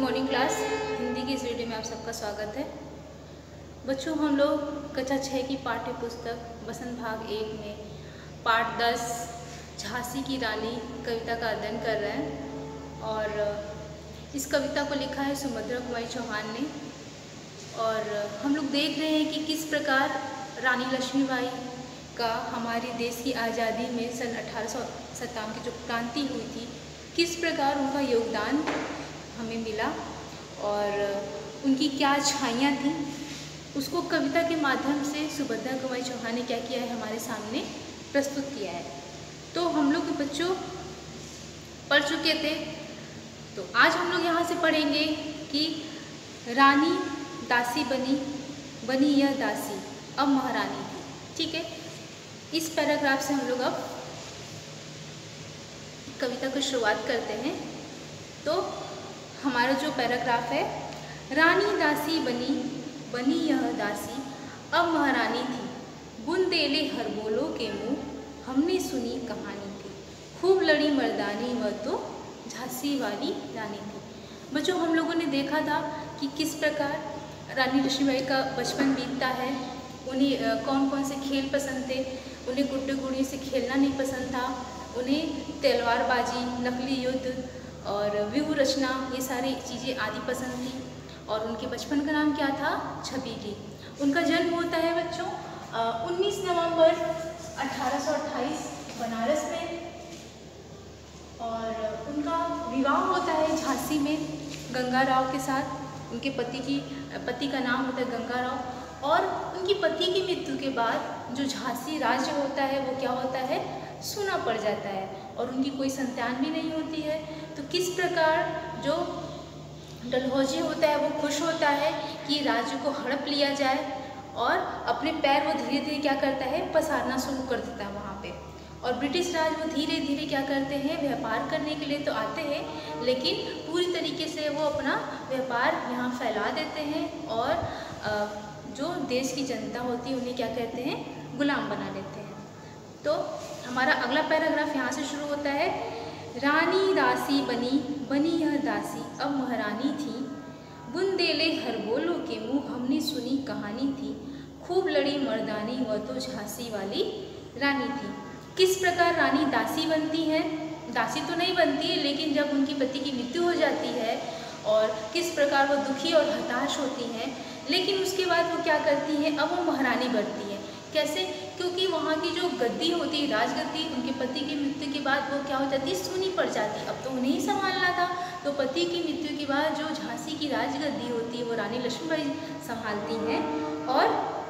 Morning class Hindi की इस video में आप सबका स्वागत है। बच्चों, हम लोग कक्षा 6 की पाठ्य पुस्तक बसंत भाग 1 में पाठ 10 झांसी की रानी कविता का अध्ययन कर रहे हैं और इस कविता को लिखा है सुभद्रा कुमारी चौहान ने। और हम लोग देख रहे हैं कि किस प्रकार रानी लक्ष्मीबाई का हमारे देश की आज़ादी में सन 1857 की जो क्रांति हुई थी, किस प्रकार उनका योगदान हमें मिला और उनकी क्या छाइयाँ थीं, उसको कविता के माध्यम से सुभद्रा कुमारी चौहान ने क्या किया है, हमारे सामने प्रस्तुत किया है। तो हम लोग बच्चों पढ़ चुके थे, तो आज हम लोग यहाँ से पढ़ेंगे कि रानी दासी बनी यह दासी अब महारानी थी। ठीक है, इस पैराग्राफ से हम लोग अब कविता की शुरुआत करते हैं। तो हमारा जो पैराग्राफ है, रानी दासी बनी यह दासी अब महारानी थी, बुंदेले हर बोलो के मुँह हमने सुनी कहानी थी, खूब लड़ी मर्दानी वह तो झांसी वाली रानी थी। बच्चों, हम लोगों ने देखा था कि किस प्रकार रानी लक्ष्मीबाई का बचपन बीतता है। उन्हें कौन कौन से खेल पसंद थे। उन्हें गुड्डे गुड़ियों से खेलना नहीं पसंद था। उन्हें तलवारबाजी, नकली युद्ध और व्यूह रचना, ये सारी चीज़ें आदि पसंद थी। और उनके बचपन का नाम क्या था? छबीली। उनका जन्म होता है बच्चों 19 नवंबर 1828 बनारस में, और उनका विवाह होता है झांसी में गंगा राव के साथ। उनके पति का नाम होता है गंगा राव। और उनकी पति की मृत्यु के बाद जो झांसी राज्य होता है वो क्या होता है? सूना पड़ जाता है और उनकी कोई संतान भी नहीं होती है। तो किस प्रकार जो डलहौजी होता है वो खुश होता है कि राज्य को हड़प लिया जाए, और अपने पैर वो धीरे धीरे क्या करता है? पसारना शुरू कर देता है वहाँ पे। और ब्रिटिश राज वो धीरे धीरे क्या करते हैं? व्यापार करने के लिए तो आते हैं, लेकिन पूरी तरीके से वो अपना व्यापार यहाँ फैला देते हैं और जो देश की जनता होती है उन्हें क्या कहते हैं? गुलाम बना लेते हैं। तो हमारा अगला पैराग्राफ यहाँ से शुरू होता है, रानी दासी बनी यह दासी अब महारानी थी, बुंदेले हर बोलो के मुँह हमने सुनी कहानी थी, खूब लड़ी मर्दानी वह तो झांसी वाली रानी थी। किस प्रकार रानी दासी बनती है? दासी तो नहीं बनती है, लेकिन जब उनकी पति की मृत्यु हो जाती है और किस प्रकार वो दुखी और हताश होती हैं, लेकिन उसके बाद वो क्या करती हैं? अब वो महारानी बनती है। कैसे? क्योंकि वहाँ की जो गद्दी होती है, राजगद्दी, उनके पति की मृत्यु के बाद वो क्या हो जाती है? सूनी पड़ जाती है। अब तो उन्हें ही संभालना था। तो पति की मृत्यु के बाद जो झांसी की राजगद्दी होती है वो रानी लक्ष्मीबाई संभालती हैं। और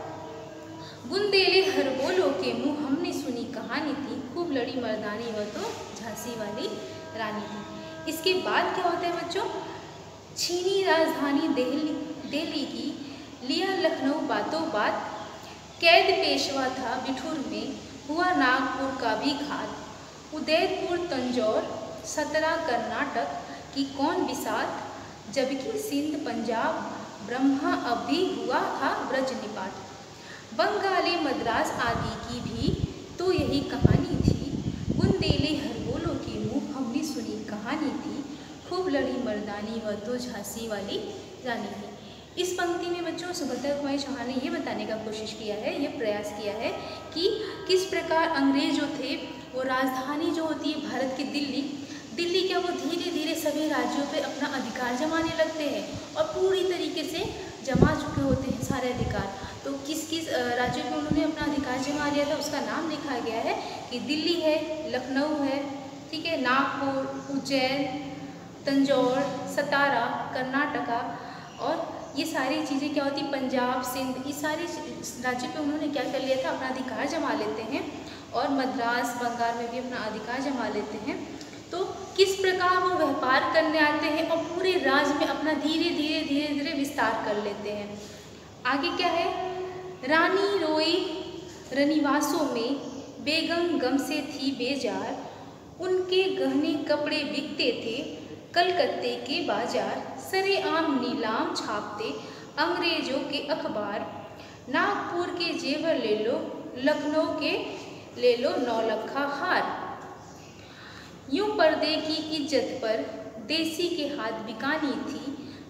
बुंदेले हर बोलो के मुँह हमने सुनी कहानी थी, खूब लड़ी मर्दानी वह तो झांसी वाली रानी थी। इसके बाद क्या होता है बच्चों? छीनी राजधानी दिल्ली की, लिया लखनऊ बातों बात, कैद पेशवा था बिठूर में, हुआ नागपुर का भी घात, उदयपुर तंजौर सतरा कर्नाटक की कौन बिसात, जबकि सिंध पंजाब ब्रह्मा अब भी हुआ था ब्रज निपात, बंगाली मद्रास आदि की भी तो यही कहानी थी, बुंदेले हर बोलो के मुँह हमने सुनी कहानी थी, खूब लड़ी मर्दानी वह तो झांसी वाली रानी थी। इस पंक्ति में बच्चों सुभद्रा कुमारी चौहान ने ये बताने का कोशिश किया है, ये प्रयास किया है कि किस प्रकार अंग्रेज जो थे वो राजधानी जो होती है भारत की दिल्ली क्या वो धीरे धीरे सभी राज्यों पे अपना अधिकार जमाने लगते हैं और पूरी तरीके से जमा चुके होते हैं सारे अधिकार। तो किस किस राज्यों में उन्होंने अपना अधिकार जमा लिया था उसका नाम लिखा गया है कि दिल्ली है, लखनऊ है, ठीक है, नागपुर, उज्जैन, तंजौर, सतारा, कर्नाटका, और ये सारी चीज़ें क्या होती, पंजाब, सिंध, ये सारे राज्यों पे उन्होंने क्या कर लिया था? अपना अधिकार जमा लेते हैं। और मद्रास, बंगाल में भी अपना अधिकार जमा लेते हैं। तो किस प्रकार वो व्यापार करने आते हैं और पूरे राज्य में अपना धीरे धीरे विस्तार कर लेते हैं। आगे क्या है? रानी रोई रनिवासों में, बेगम गम से थी बेजार, उनके गहने कपड़े बिकते थे कलकत्ते के बाजार, सरेआम नीलाम छापते अंग्रेजों के अखबार, नागपुर के जेवर ले लो, लखनऊ के ले लो नौलखा हार, यूं पर्दे की इज्जत पर देसी के हाथ बिकानी थी,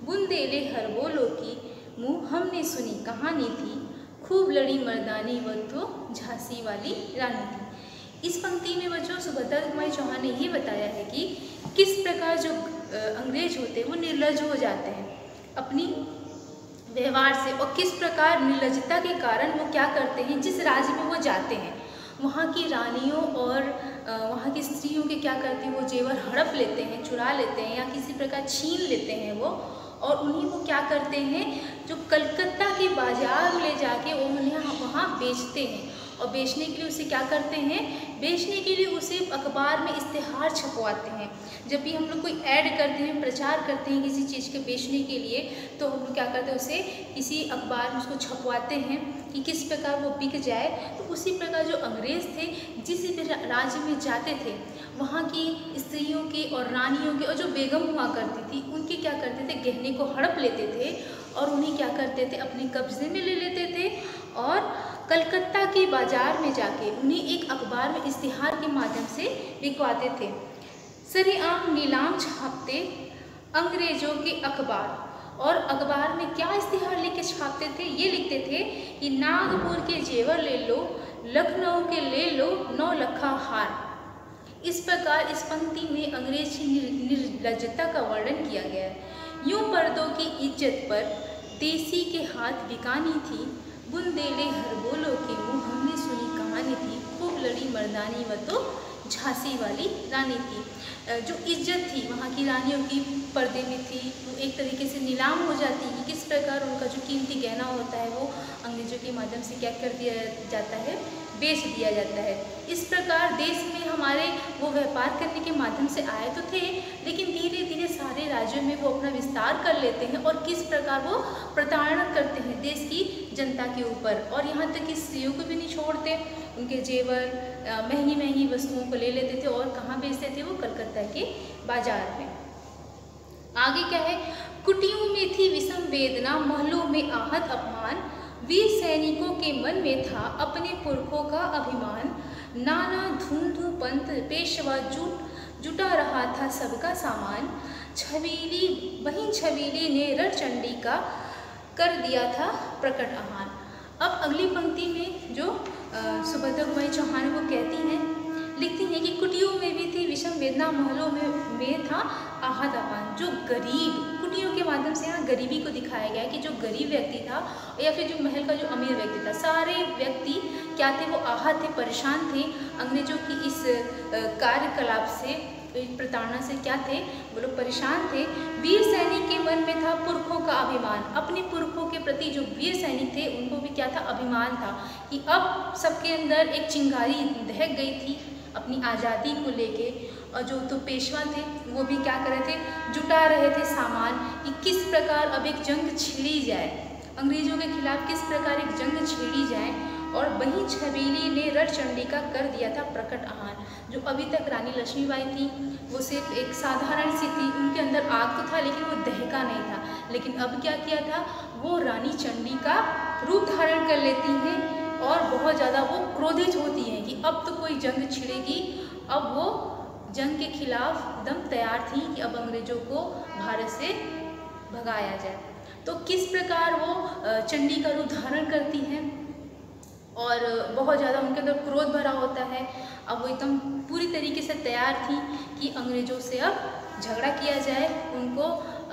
बुंदेले हर बोलो की मुँह हमने सुनी कहानी थी, खूब लड़ी मर्दानी वो तो झांसी वाली रानी थी। इस पंक्ति में बच्चों सुभद्रा कुमारी चौहान ने ये बताया है कि किस प्रकार जो अंग्रेज होते हैं वो निर्लज हो जाते हैं अपनी व्यवहार से, और किस प्रकार निर्लजता के कारण वो क्या करते हैं, जिस राज्य में वो जाते हैं वहाँ की रानियों और वहाँ की स्त्रियों के क्या करते हैं, वो जेवर हड़प लेते हैं, चुरा लेते हैं या किसी प्रकार छीन लेते हैं वो, और उन्हीं को क्या करते हैं, जो कलकत्ता के बाजार में ले जाके वो उन्हें वहाँ बेचते हैं। और बेचने के लिए उसे क्या करते हैं, बेचने के लिए उसे अखबार में इश्तेहार छपवाते हैं। जब भी हम लोग कोई ऐड करते हैं, प्रचार करते हैं किसी चीज़ के बेचने के लिए, तो हम लोग क्या करते हैं, उसे किसी अखबार में उसको छपवाते हैं कि किस प्रकार वो बिक जाए। तो उसी प्रकार जो अंग्रेज़ थे जिस भी राज्य में जाते थे वहाँ की स्त्रियों के और रानियों के और जो बेगम हुआ करती थी उनके क्या करते थे, गहने को हड़प लेते थे और उन्हें क्या करते थे, अपने कब्जे में ले लेते थे और कलकत्ता के बाजार में जाके उन्हें एक अखबार में इश्तिहार के माध्यम से बिकवाते थे। सरेआम नीलाम छापते अंग्रेजों के अखबार, और अखबार में क्या इश्तिहार लेके छापते थे, ये लिखते थे कि नागपुर के जेवर ले लो, लखनऊ के ले लो 9 लखा हार। इस प्रकार इस पंक्ति में अंग्रेज की निर्लज्जता का वर्णन किया गया है। यूं पर्दों की इज्जत पर देसी के हाथ बिकानी थी, बुंदेले हर बोलो के मुँह हमने सुनी कहानी थी, खूब लड़ी मर्दानी व तो झांसी वाली रानी थी। जो इज्जत थी वहाँ की रानियों की पर्दे में थी, वो एक तरीके से नीलाम हो जाती है। किस प्रकार उनका जो कीमती गहना होता है वो अंग्रेजों के माध्यम से क्या कर दिया जाता है, बेच दिया जाता है। इस प्रकार देश में हमारे वो व्यापार करने के माध्यम से आए तो थे, लेकिन धीरे धीरे सारे राज्यों में वो अपना विस्तार कर लेते हैं और किस प्रकार वो प्रताड़ना करते हैं देश की जनता के ऊपर, और यहाँ तक कि स्त्रियों को भी नहीं छोड़ते, उनके जेवर महंगी महंगी वस्तुओं को ले लेते थे और कहाँ बेचते थे, वो कलकत्ता के बाजार में। आगे क्या है, कुटियों में थी विषम वेदना, महलों में आहत अपमान, वीर सैनिकों के मन में था अपने पुरखों का अभिमान, नाना धूंधू पंथ पेशवा जुटा रहा था सबका सामान, छबीली बहिन छबीली ने रणचंडी का कर दिया था प्रकट आह्वान। अब अगली पंक्ति में जो सुभद्रा कुमारी चौहान वो कहती हैं, लिखती हैं कि कुटियों में भी थी विषम वेदना, महलों में था आहत अपमान। जो गरीब, कुटियों के माध्यम से यहाँ गरीबी को दिखाया गया है कि जो गरीब व्यक्ति था या फिर जो महल का जो अमीर व्यक्ति था, सारे व्यक्ति क्या थे, वो आहत थे, परेशान थे अंग्रेजों की इस कार्यकलाप से, प्रताड़ना से क्या थे, वो लोग परेशान थे। वीर सैनिक के मन में था पुरखों का अभिमान, अपने पुरखों के प्रति जो वीर सैनिक थे उनको भी क्या था, अभिमान था कि अब सबके अंदर एक चिंगारी दहक गई थी अपनी आज़ादी को लेके, और जो तो पेशवा थे वो भी क्या कर रहे थे, जुटा रहे थे सामान कि किस प्रकार अब एक जंग छेड़ी जाए, अंग्रेजों के खिलाफ किस प्रकार एक जंग छेड़ी जाए। और वहीं छबीली ने रणचंडी का कर दिया था प्रकट आह्वान। जो अभी तक रानी लक्ष्मीबाई थी वो सिर्फ एक साधारण सी थी, उनके अंदर आग तो था लेकिन वो दहका नहीं था, लेकिन अब क्या किया था, वो रानी चंडी का रूप धारण कर लेती हैं और बहुत ज़्यादा वो क्रोधित होती हैं कि अब तो कोई जंग छिड़ेगी। अब वो जंग के खिलाफ एकदम तैयार थी कि अब अंग्रेजों को भारत से भगाया जाए। तो किस प्रकार वो चंडी का रूप धारण करती हैं और बहुत ज़्यादा उनके अंदर क्रोध भरा होता है। अब वो एकदम पूरी तरीके से तैयार थी कि अंग्रेज़ों से अब झगड़ा किया जाए, उनको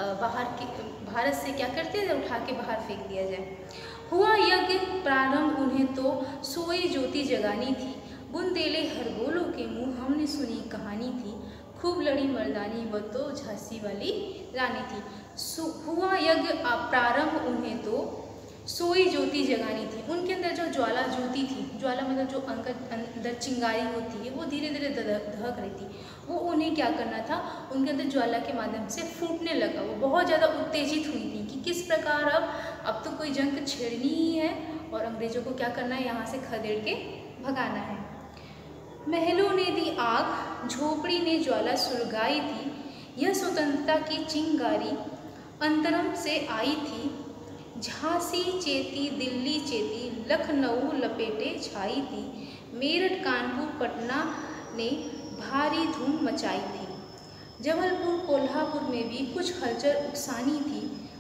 भारत से क्या करते थे, उठा के बाहर फेंक दिया जाए। हुआ यज्ञ प्रारंभ उन्हें तो सोई ज्योति जगानी थी, बुंदेले हर बोलो के मुँह हमने सुनी कहानी थी, खूब लड़ी मर्दानी वो तो झांसी वाली रानी थी। हुआ यज्ञ प्रारंभ उन्हें तो सोई ज्योति जगानी थी, उनके अंदर जो ज्वाला ज्योति थी, ज्वाला मतलब जो अंदर चिंगारी होती है वो धीरे धीरे दहक रही थी, वो उन्हें क्या करना था, उनके अंदर ज्वाला के माध्यम से फूटने लगा। वो बहुत ज़्यादा उत्तेजित हुई थी कि किस प्रकार अब तो कोई जंग छेड़नी ही है और अंग्रेज़ों को क्या करना है, यहाँ से खदेड़ के भगाना है। महलों ने दी आग, झोपड़ी ने ज्वाला सुलगाई थी, यह स्वतंत्रता की चिंगारी अंतरम से आई थी, झांसी चेती दिल्ली चेती लखनऊ लपेटे छाई थी, मेरठ कानपुर पटना ने भारी धूम मचाई थी, जबलपुर कोल्हापुर में भी कुछ हलचल उकसानी थी,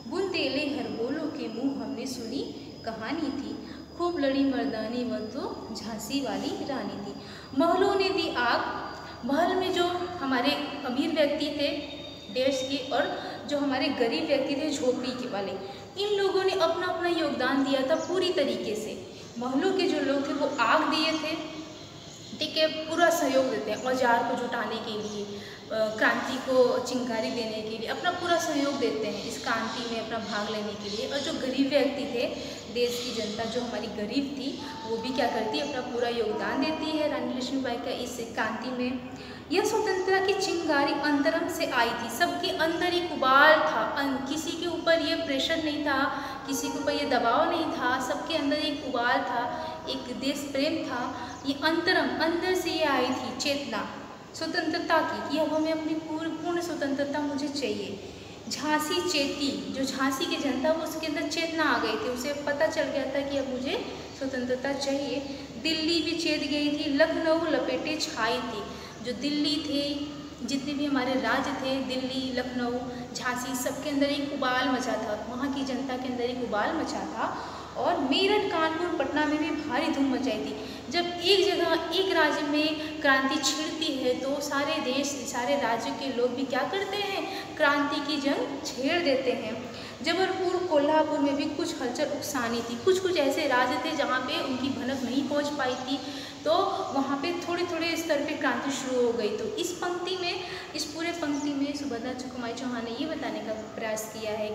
बुंदेले हर बोलो के मुँह हमने सुनी कहानी थी, खूब लड़ी मर्दानी वह तो झांसी वाली रानी थी। महलों ने दी आग, महल में जो हमारे अमीर व्यक्ति थे देश के और जो हमारे गरीब व्यक्ति थे झोपड़ी के वाले, इन लोगों ने अपना अपना योगदान दिया था पूरी तरीके से। महलों के जो लोग थे वो आग दिए थे, ठीक है, पूरा सहयोग देते हैं औजार को जुटाने के लिए, क्रांति को चिंगारी देने के लिए अपना पूरा सहयोग देते हैं इस क्रांति में अपना भाग लेने के लिए। और जो गरीब व्यक्ति थे, देश की जनता जो हमारी गरीब थी, वो भी क्या करती है, अपना पूरा योगदान देती है रानी लक्ष्मीबाई का इस क्रांति में। यह स्वतंत्रता की चिंगारी अंतरम से आई थी, सबके अंदर एक उबाल था, किसी के ऊपर ये प्रेशर नहीं था, किसी के ऊपर ये दबाव नहीं था, सबके अंदर एक उबाल था, एक देश प्रेम था। ये अंतरम, अंदर से ये आई थी चेतना स्वतंत्रता की कि अब हमें अपनी पूर्ण स्वतंत्रता मुझे चाहिए। झांसी चेती, जो झांसी की जनता वो उसके अंदर चेतना आ गई थी, उसे पता चल गया था कि अब मुझे स्वतंत्रता चाहिए। दिल्ली भी चेत गई थी, लखनऊ लपेटे छाई थी। जो दिल्ली थे, जितने भी हमारे राज्य थे, दिल्ली, लखनऊ, झांसी, सबके अंदर एक उबाल मचा था, वहाँ की जनता के अंदर एक उबाल मचा था। और मेरठ, कानपुर, पटना में भी भारी धूम मचाई थी। जब एक जगह एक राज्य में क्रांति छिड़ती है तो सारे देश, सारे राज्य के लोग भी क्या करते हैं, क्रांति की जंग छेड़ देते हैं। जबलपुर, कोल्हापुर में भी कुछ हलचल उकसानी थी, कुछ कुछ ऐसे राज्य थे जहाँ पे उनकी भनक नहीं पहुँच पाई थी, तो वहाँ पे थोड़े थोड़े स्तर पे क्रांति शुरू हो गई। तो इस पंक्ति में, इस पूरे पंक्ति में सुभद्रा कुमारी चौहान ने ये बताने का प्रयास किया है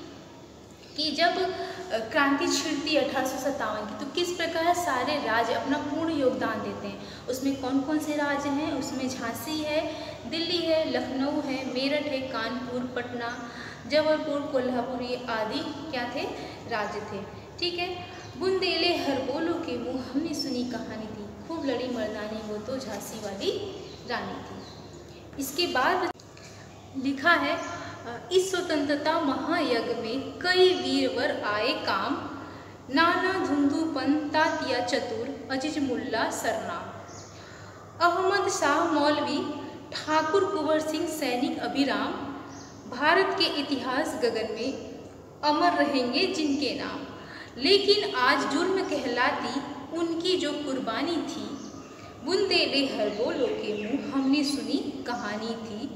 कि जब क्रांति छिड़ती 1857 की, तो किस प्रकार सारे राज्य अपना पूर्ण योगदान देते हैं। उसमें कौन कौन से राज्य हैं, उसमें झांसी है, दिल्ली है, लखनऊ है, मेरठ है, कानपुर, पटना, जबलपुर, कोल्हापुर, ये आदि क्या थे, राज्य थे। ठीक है। बुंदेले हर बोलो के मुँह हमने सुनी कहानी थी, खूब लड़ी मर्दानी वो तो झांसी वाली रानी थी। इसके बाद लिखा है, इस स्वतंत्रता महायज्ञ में कई वीरवर आए काम, नाना धुंधुपन तातिया चतुर अजीज मुल्ला सरनाम। अहमद शाह मौलवी, ठाकुर कुंवर सिंह सैनिक अभिराम, भारत के इतिहास गगन में अमर रहेंगे जिनके नाम। लेकिन आज जुर्म कहलाती उनकी जो कुर्बानी थी, बुंदेले हर बोलो के मुँह हमने सुनी कहानी थी,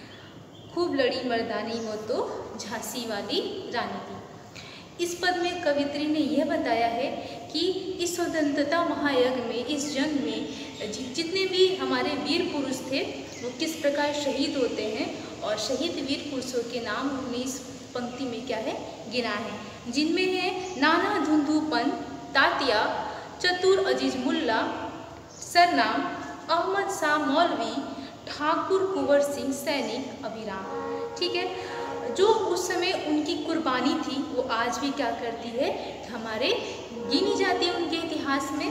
खूब लड़ी मर्दानी वो तो झांसी वाली रानी थी। इस पद में कवित्री ने यह बताया है कि इस स्वतंत्रता महायज्ञ में, इस जंग में जितने भी हमारे वीर पुरुष थे वो किस प्रकार शहीद होते हैं, और शहीद वीर पुरुषों के नाम हमने इस पंक्ति में क्या है, गिना है, जिनमें है नाना धुंधुपन तातिया चतुर अजीज मुल्ला सरनाम, अहमद शाह मौलवी, ठाकुर कुंवर सिंह सैनिक अभिराम। ठीक है। जो उस समय उनकी कुर्बानी थी वो आज भी क्या करती है, हमारे गिनी जाती है उनके इतिहास में।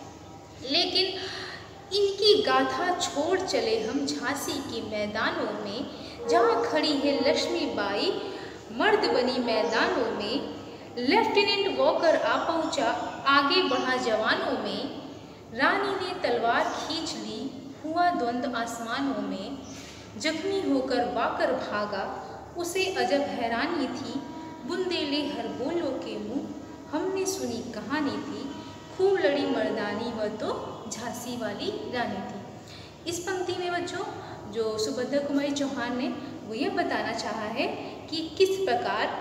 लेकिन इनकी गाथा छोड़ चले हम झांसी के मैदानों में, जहाँ खड़ी है लक्ष्मीबाई मर्द बनी मैदानों में। लेफ्टिनेंट वॉकर आ पहुँचा आगे बढ़ा जवानों में, रानी ने तलवार खींच ली हुआ द्वंद्व आसमानों में। जख्मी होकर वाकर भागा उसे अजब हैरानी थी, बुंदेले हर बोलो के मुँह हमने सुनी कहानी थी, खूब लड़ी मर्दानी वह तो झांसी वाली रानी थी। इस पंक्ति में बच्चों जो सुभद्रा कुमारी चौहान ने वो ये बताना चाहा है कि किस प्रकार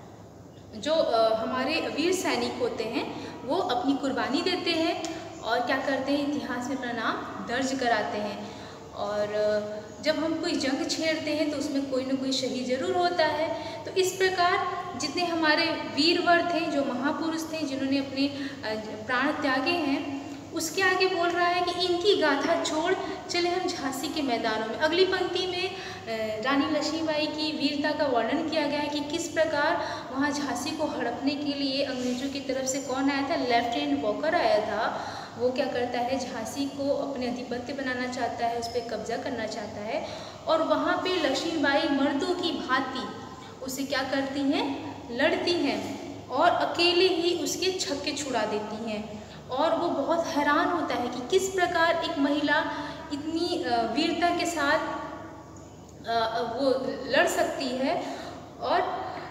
जो हमारे वीर सैनिक होते हैं वो अपनी कुर्बानी देते हैं और क्या करते हैं, इतिहास में अपना नाम दर्ज कराते हैं। और जब हम कोई जंग छेड़ते हैं तो उसमें कोई ना कोई शहीद जरूर होता है। तो इस प्रकार जितने हमारे वीरवर थे, जो महापुरुष थे, जिन्होंने अपने प्राण त्यागे हैं, उसके आगे बोल रहा है कि इनकी गाथा छोड़ चले हम झांसी के मैदानों में। अगली पंक्ति में रानी लक्ष्मीबाई की वीरता का वर्णन किया गया है कि किस प्रकार वहाँ झांसी को हड़पने के लिए अंग्रेजों की तरफ से कौन आया था, लेफ्टिनेंट वॉकर आया था। वो क्या करता है, झांसी को अपने अधिपत्य बनाना चाहता है, उस पर कब्जा करना चाहता है। और वहाँ पे लक्ष्मीबाई मर्दों की भांति उसे क्या करती हैं, लड़ती हैं और अकेले ही उसके छक्के छुड़ा देती हैं। और वो बहुत हैरान होता है कि किस प्रकार एक महिला इतनी वीरता के साथ वो लड़ सकती है। और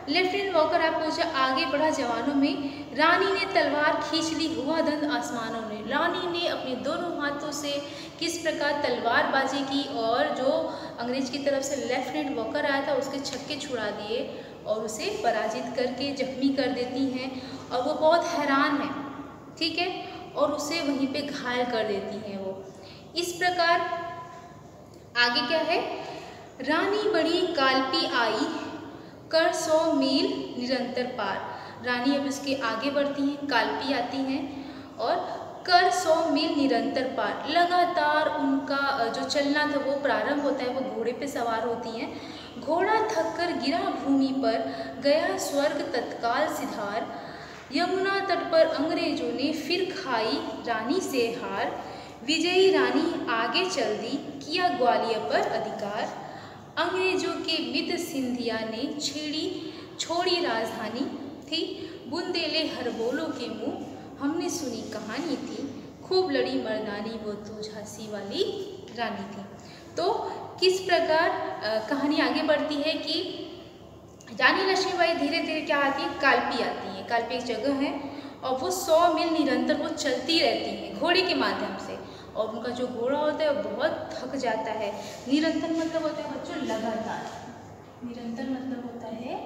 लेफ्टिनेंट वॉकर आप पहुंचा, आगे बढ़ा जवानों में, रानी ने तलवार खींच ली, हुआ दंड आसमानों ने। रानी ने अपने दोनों हाथों से किस प्रकार तलवारबाजी की और जो अंग्रेज की तरफ से लेफ्टिनेंट वॉकर आया था उसके छक्के छुड़ा दिए और उसे पराजित करके जख्मी कर देती हैं और वो बहुत हैरान है, ठीक है, और उसे वहीं पे घायल कर देती हैं वो। इस प्रकार आगे क्या है, रानी बड़ी कालपी आई, कर 100 मील निरंतर पार। रानी अब इसके आगे बढ़ती हैं, कालपी आती हैं और कर 100 मील निरंतर पार, लगातार उनका जो चलना था वो प्रारंभ होता है। वो घोड़े पे सवार होती हैं। घोड़ा थक कर गिरा भूमि पर, गया स्वर्ग तत्काल सिधार। यमुना तट पर अंग्रेजों ने फिर खाई रानी से हार। विजयी रानी आगे चल दी, किया ग्वालियर पर अधिकार। अंग्रेजों के मित्र सिंधिया ने छोड़ी राजधानी थी। बुंदेले हरबोलों के मुंह, हमने सुनी कहानी थी। खूब लड़ी मर्दानी, वो तो झांसी वाली रानी थी। तो किस प्रकार कहानी आगे बढ़ती है कि रानी लक्ष्मीबाई धीरे धीरे क्या आती है, कालपी आती है। कालपी एक जगह है और वो 100 मील निरंतर वो चलती रहती हैं घोड़े के माध्यम से, और उनका जो घोड़ा होता है वो बहुत थक जाता है। निरंतर मतलब होता है बच्चों लगातार, निरंतर मतलब होता है,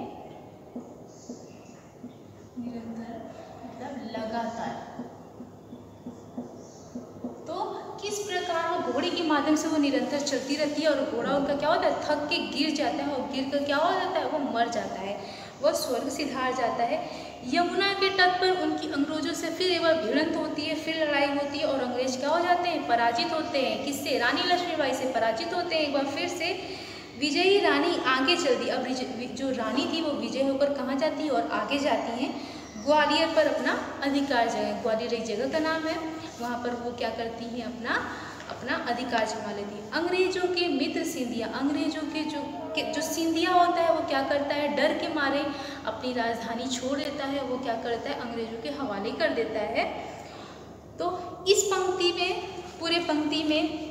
निरंतर मतलब लगातार। तो किस प्रकार वो घोड़े के माध्यम से वो निरंतर चलती रहती है और घोड़ा उनका क्या होता है, थक के गिर जाता है और गिर कर क्या हो जाता है, वो मर जाता है, वह स्वर्ग सिधार जाता है। यमुना के तट पर उनकी अंग्रेजों से फिर एक बार भिड़ंत होती है, फिर लड़ाई होती है और अंग्रेज क्या हो जाते हैं, पराजित होते हैं। किससे, रानी लक्ष्मीबाई से पराजित होते हैं एक बार फिर से। विजयी रानी आगे चल दी। अब जो रानी थी वो विजय होकर कहाँ जाती है, और आगे जाती हैं ग्वालियर पर अपना अधिकार जगह। ग्वालियर एक जगह का नाम है, वहाँ पर वो क्या करती हैं, अपना अधिकार जमा लेती है। अंग्रेजों के मित्र सिंधिया, अंग्रेजों के जो सिंधिया होता है वो क्या करता है, डर के मारे अपनी राजधानी छोड़ देता है। वो क्या करता है, अंग्रेजों के हवाले कर देता है। तो इस पंक्ति में, पूरे पंक्ति में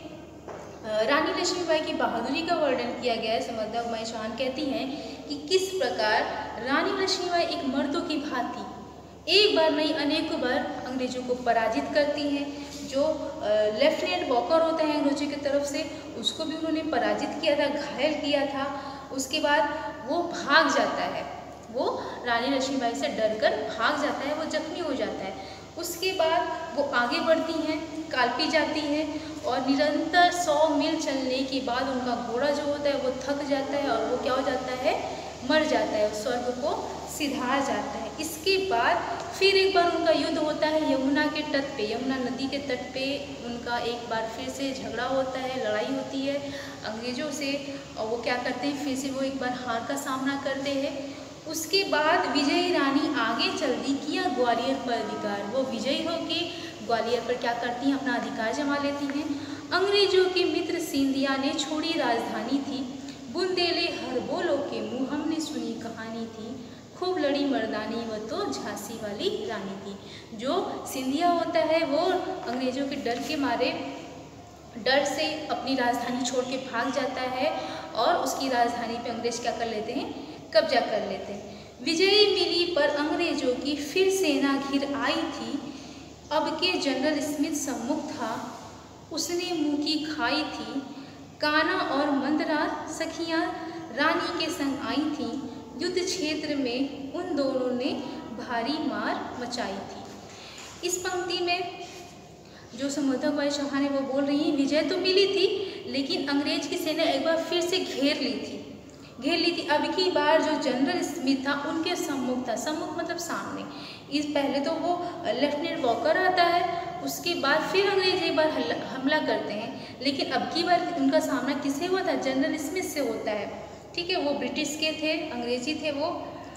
रानी लक्ष्मीबाई की बहादुरी का वर्णन किया गया है। समझदार उमाई चौहान कहती हैं कि किस प्रकार रानी लक्ष्मीबाई एक मर्दों की भांति एक बार नहीं अनेकों बार अंग्रेजों को पराजित करती हैं। जो लेफ्टिनेंट वॉकर होता है अंग्रेजों की तरफ से, उसको भी उन्होंने पराजित किया था, घायल किया था। उसके बाद वो भाग जाता है, वो रानी लक्ष्मीबाई से डरकर भाग जाता है, वो जख्मी हो जाता है। उसके बाद वो आगे बढ़ती हैं, कालपी जाती हैं और निरंतर 100 मील चलने के बाद उनका घोड़ा जो होता है वो थक जाता है और वो क्या हो जाता है, मर जाता है, स्वर्ग को सिधार जाता है। इसके बाद फिर एक बार उनका युद्ध होता है यमुना के तट पे, यमुना नदी के तट पे उनका एक बार फिर से झगड़ा होता है, लड़ाई होती है अंग्रेजों से, और वो क्या करते हैं, फिर से वो एक बार हार का सामना करते हैं। उसके बाद विजयी रानी आगे चल दी, किया ग्वालियर पर अधिकार। वो विजयी होके ग्वालियर पर क्या करती हैं, अपना अधिकार जमा लेती हैं। अंग्रेजों के मित्र सिंधिया ने छोड़ी राजधानी थी। बुंदेले हरबोलों के मुँह, हमने सुनी कहानी थी। खूब लड़ी मर्दानी, वह तो झांसी वाली रानी थी। जो सिंधिया होता है वो अंग्रेजों के डर के मारे, डर से अपनी राजधानी छोड़ के भाग जाता है और उसकी राजधानी पे अंग्रेज क्या कर लेते हैं, कब्जा कर लेते हैं। विजयी मिली पर अंग्रेजों की फिर सेना घिर आई थी। अब के जनरल स्मिथ सम्मुख था, उसने मुँह की खाई थी। काना और मंदरा सखियाँ रानी के संग आई थीं। युद्ध क्षेत्र में उन दोनों ने भारी मार मचाई थी। इस पंक्ति में जो समर्था बाई चौहान है वो बोल रही हैं, विजय तो मिली थी लेकिन अंग्रेज की सेना एक बार फिर से घेर ली थी। अब की बार जो जनरल स्मिथ था उनके सम्मुख था, सम्मुख मतलब सामने। इस पहले तो वो लेफ्टिनेंट वॉकर आता है, उसके बाद फिर अंग्रेज एक बार हमला करते हैं, लेकिन अब की बार उनका सामना किससे हुआ था, जनरल स्मिथ से होता है। ठीक है, वो ब्रिटिश के थे, अंग्रेजी थे वो।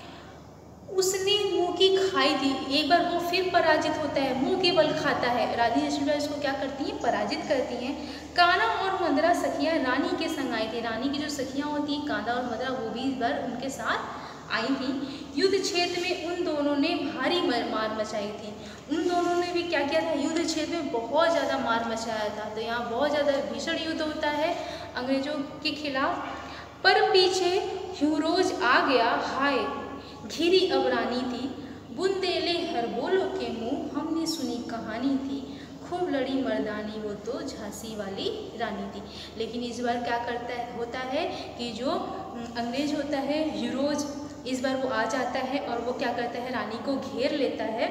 उसने मुंह की खाई थी, एक बार वो फिर पराजित होता है, मुंह के बल खाता है। रानी लक्ष्मीबाई इसको क्या करती हैं, पराजित करती हैं। काना और मंदरा सखियाँ रानी के संग आई थी। रानी की जो सखियाँ होती हैं काना और मंदरा, वो भी इस बार उनके साथ आई थी। युद्ध क्षेत्र में उन दोनों ने भारी मार मचाई थी। उन दोनों ने भी क्या किया था, युद्ध क्षेत्र में बहुत ज़्यादा मार मचाया था। तो यहाँ बहुत ज़्यादा भीषण युद्ध होता है अंग्रेजों के खिलाफ। पर पीछे ह्यूरोज आ गया, हाय घिरी अब रानी थी, बुंदेले हर बोलो के मुँह, हमने सुनी कहानी थी, खूब लड़ी मर्दानी वो तो झांसी वाली रानी थी। लेकिन इस बार क्या होता है कि जो अंग्रेज होता है हीरोज, इस बार वो आ जाता है और वो क्या करता है, रानी को घेर लेता है।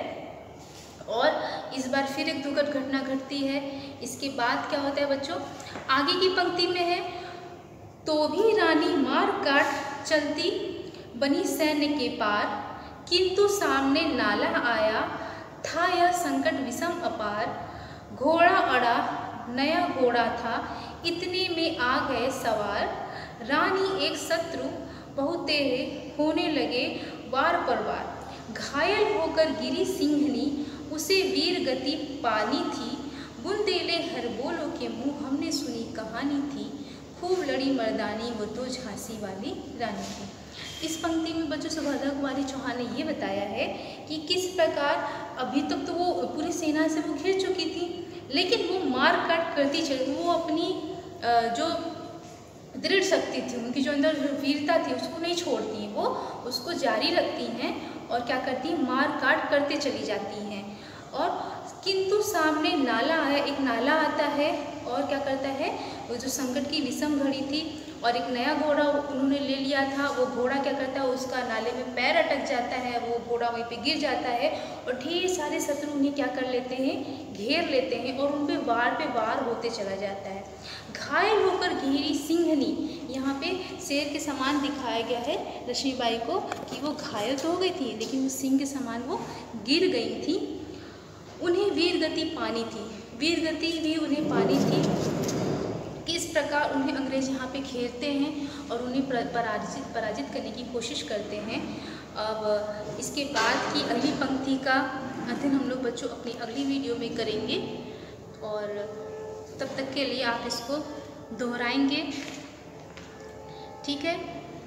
और इस बार फिर एक दुखद घटना घटती है। इसके बाद क्या होता है बच्चों, आगे की पंक्ति में है, तो भी रानी मार काट चलती बनी सैन्य के पार, किंतु सामने नाला आया था यह संकट विषम अपार, घोड़ा अड़ा नया घोड़ा था, इतने में आ गए सवार, रानी एक शत्रु बहुते होने लगे वार पर वार, घायल होकर गिरी सिंहनी, उसे वीर गति पानी थी, बुंदेले हर बोलो के मुँह, हमने सुनी कहानी थी, खूब लड़ी मर्दानी वो तो झांसी वाली रानी थी। इस पंक्ति में बच्चों सुभद्रा कुमारी चौहान ने ये बताया है कि किस प्रकार अभी तक तो वो पूरी सेना से वो घिर चुकी थी, लेकिन वो मार काट करती चली, वो अपनी जो दृढ़ शक्ति थी, उनकी जो अंदर वीरता थी उसको नहीं छोड़ती हैं, वो उसको जारी रखती हैं और क्या करती हैं, मार काट करते चली जाती हैं। और किंतु सामने नाला आया, एक नाला आता है और क्या करता है, वो जो संकट की विषम घड़ी थी और एक नया घोड़ा उन्होंने ले लिया था, वो घोड़ा क्या करता है, उसका नाले में पैर अटक जाता है, वो घोड़ा वहीं पे गिर जाता है और ढेर सारे शत्रु उन्हें क्या कर लेते हैं, घेर लेते हैं और उन पे वार होते चला जाता है। घायल होकर घिरी सिंहनी, यहाँ पे शेर के समान दिखाया गया है लक्ष्मीबाई को कि वो घायल तो हो गई थी लेकिन वो सिंह के समान वो गिर गई थी। उन्हें वीर गति पानी थी, वीर गति भी उन्हें पानी थी। किस प्रकार उन्हें अंग्रेज यहाँ पे घेरते हैं और उन्हें पराजित करने की कोशिश करते हैं। अब इसके बाद की अगली पंक्ति का अध्ययन हम लोग बच्चों अपनी अगली वीडियो में करेंगे और तब तक के लिए आप इसको दोहराएंगे, ठीक है।